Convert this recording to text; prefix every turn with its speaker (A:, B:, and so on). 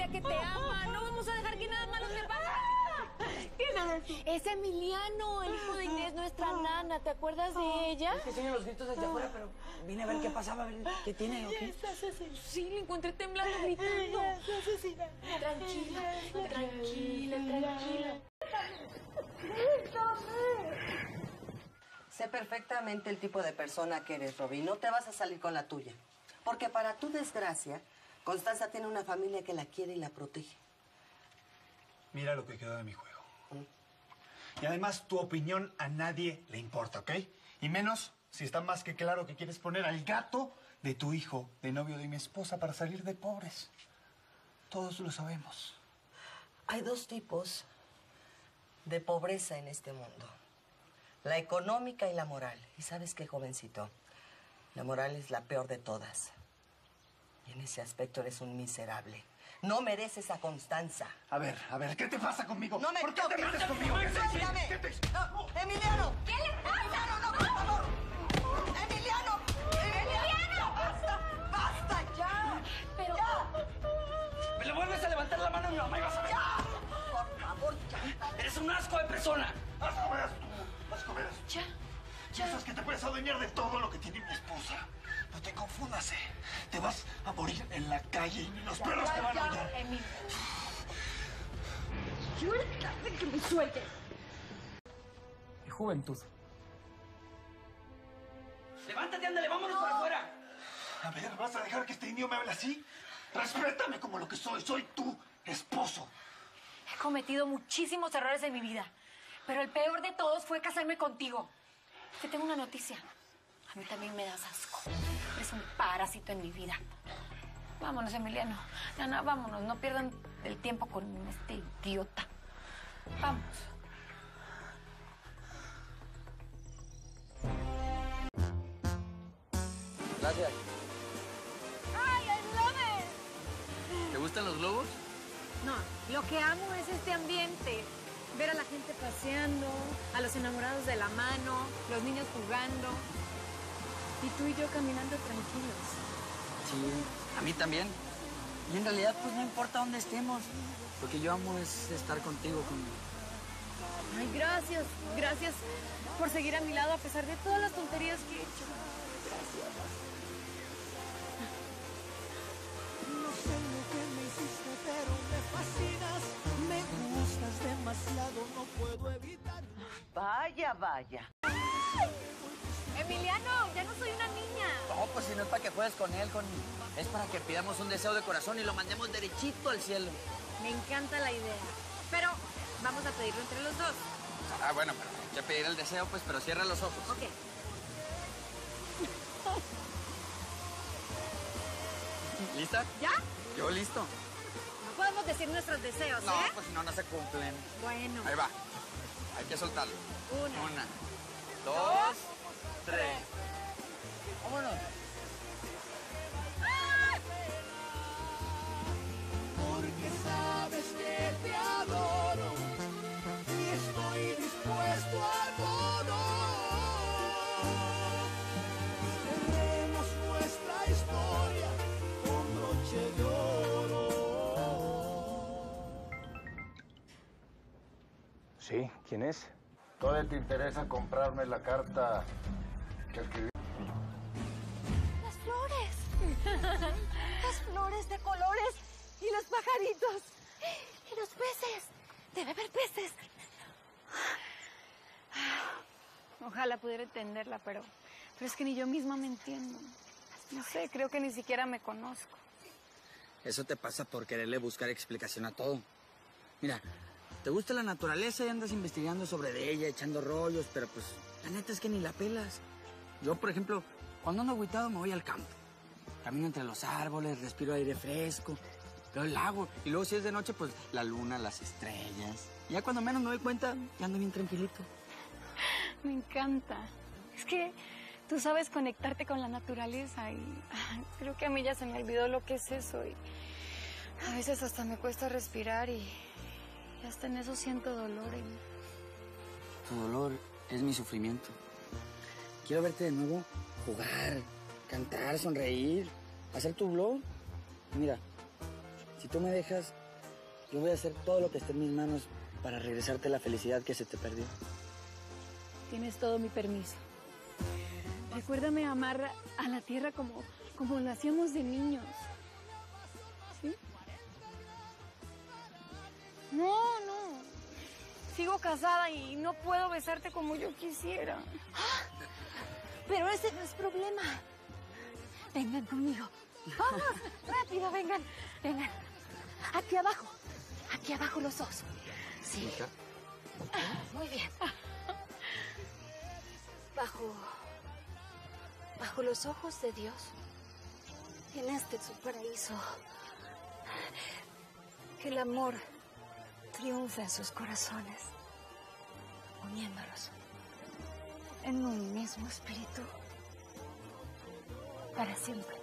A: familia que te ama. No vamos a dejar que nada malo te pase.
B: ¿Quién es?
A: Es Emiliano, el hijo de Inés, nuestra nana. ¿Te acuerdas de ella?
C: Es que se oyen los gritos desde afuera, pero vine a ver qué pasaba, a ver qué tiene o qué.
A: Sí, lo encontré temblando, gritando. Tranquila, tranquila.
D: Sé perfectamente el tipo de persona que eres, Roby. No te vas a salir con la tuya. Porque para tu desgracia, Constanza tiene una familia que la quiere y la protege.
E: Mira lo que quedó de mi juego. Y además, tu opinión a nadie le importa, ¿ok? Y menos si está más que claro que quieres poner al gato de tu hijo, de novio de mi esposa, para salir de pobres. Todos lo sabemos.
D: Hay dos tipos de pobreza en este mundo. La económica y la moral. Y ¿sabes qué, jovencito? La moral es la peor de todas. Y en ese aspecto eres un miserable. No mereces a Constanza.
E: A ver, ¿qué te pasa conmigo?
D: No me
E: ¿Por qué
D: toques.
E: te metes conmigo?
D: ¡Suéltame! No, ¡Emiliano!
A: ¿Qué le pasa?
D: ¡Emiliano, no, por favor! ¡Emiliano! ¡Emiliano! ¡Basta! ¡Basta ya!
A: Pero...
D: ¡Ya!
C: Me le vuelves a levantar la mano a mi mamá y vas a ver.
D: ¡Ya! Por favor, ya.
C: Eres un asco de persona.
E: ¡Asco eres tú! ¡Asco eres tú!
A: Ya.
E: Piensas que te puedes adueñar de todo lo que tiene mi esposa. No te confundas, ¿eh? Te vas a morir en la calle y los perros te van a oír.
A: Emilio. Suéltate, que me sueltes.
C: ¡Qué juventud! ¡Levántate, ándale, vámonos para afuera!
E: A ver, ¿vas a dejar que este indio me hable así? Respétame como lo que soy. Soy tu esposo.
A: He cometido muchísimos errores en mi vida, pero el peor de todos fue casarme contigo. Te tengo una noticia. A mí también me das asco. Eres un parásito en mi vida. Vámonos, Emiliano. Nana, vámonos. No pierdan el tiempo con este idiota. Vamos.
C: Gracias.
A: ¡Ay, I love it!
C: ¿Te gustan los globos?
A: No, lo que amo es este ambiente. Ver a la gente paseando, a los enamorados de la mano, los niños jugando. Y tú y yo caminando tranquilos.
C: Sí, a mí también. Y en realidad, pues no importa dónde estemos. Lo que yo amo es estar contigo,
A: Ay, gracias. Gracias por seguir a mi lado a pesar de todas las tonterías que he hecho.
F: No sé lo que me hiciste, pero me fascinas. Me gustas demasiado, no puedo evitarlo.
D: Vaya, vaya.
A: Emiliano, ya no soy una niña.
C: No, pues si no es para que juegues con él, es para que pidamos un deseo de corazón y lo mandemos derechito al cielo.
A: Me encanta la idea. Pero vamos a pedirlo entre los dos.
C: Ah, bueno, pero hay que pedir el deseo, pues, pero cierra los ojos.
A: Ok.
C: ¿Lista?
A: ¿Ya?
C: Yo listo.
A: No podemos decir nuestros deseos,
C: No,
A: ¿eh?
C: pues si no, no se cumplen.
A: Bueno.
C: Ahí va. Hay que soltarlo.
A: Una.
C: 1, 2, 3. Vámonos.
F: Porque sabes que te adoro y estoy dispuesto a todo. Cerremos nuestra historia con broche de oro.
G: Sí, ¿quién es? ¿Todavía te interesa comprarme la carta que escribí?
B: Las flores. Las flores de colores. Y los pajaritos. Y los peces. Debe haber peces.
A: Ojalá pudiera entenderla, pero es que ni yo misma me entiendo. No sé, creo que ni siquiera me conozco.
C: Eso te pasa por quererle buscar explicación a todo. Mira, te gusta la naturaleza y andas investigando sobre de ella, echando rollos, pero pues la neta es que ni la pelas. Yo, por ejemplo, cuando ando agüitado me voy al campo. Camino entre los árboles, respiro aire fresco, veo el lago. Y luego si es de noche, pues la luna, las estrellas. Y ya cuando menos me doy cuenta, ya ando bien tranquilito.
A: Me encanta. Es que tú sabes conectarte con la naturaleza y creo que a mí ya se me olvidó lo que es eso. Y a veces hasta me cuesta respirar y hasta en eso siento dolor.
C: Tu dolor es mi sufrimiento. Quiero verte de nuevo jugar, cantar, sonreír, hacer tu blog. Mira, Si tú me dejas, yo voy a hacer todo lo que esté en mis manos para regresarte la felicidad que se te perdió.
A: Tienes todo mi permiso. Recuérdame amar a la tierra como lo hacíamos de niños. ¿Sí? No. Sigo casada y no puedo besarte como yo quisiera.
B: Pero ese no es problema. Vengan conmigo. Vamos, rápido, vengan. Aquí abajo los dos. Sí.
C: Hija.
B: Muy bien. Bajo los ojos de Dios, en su paraíso, que el amor triunfe en sus corazones, uniéndolos en un mismo espíritu para siempre.